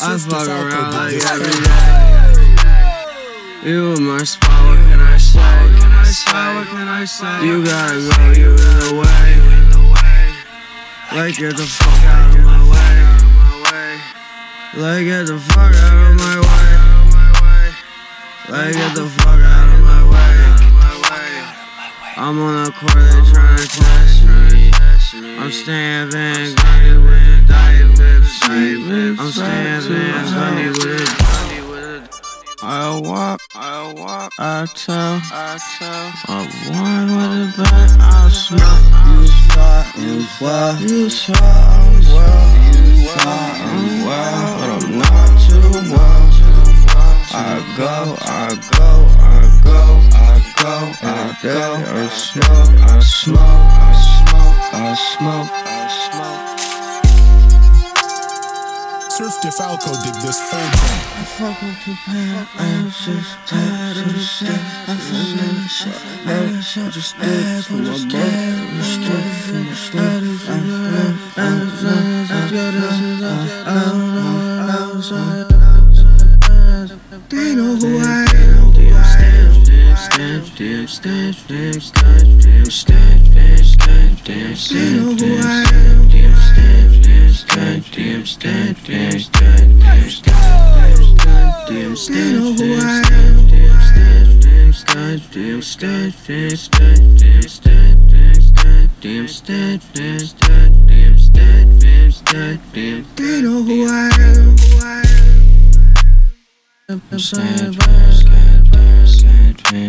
I fuck around like every day. You in my spot, what can I say? What can I say? You gotta go, you in the way. Like get the fuck out of my way. Like get the fuck out of my way. Like get the fuck out of my way. I'm on the court, they tryna test me. I'm staying Van Gundy with the diet pips. I'm staying Van Gundy with the I'll walk, I tell, I want with the back, I'll smell. You saw, you saw, I'm well, but I'm not too well. I go, I smoke. Serf DeFalco did this whole thing. I fuck with the pan, I am just tired of the shit. I feel like shit, I just stay from my boat. They know who I am.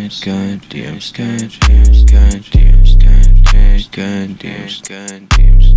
Goddamn,